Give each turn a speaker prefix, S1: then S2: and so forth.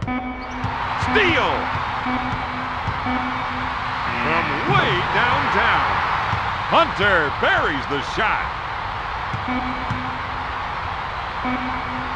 S1: Steal! From way downtown. Hunter buries the shot.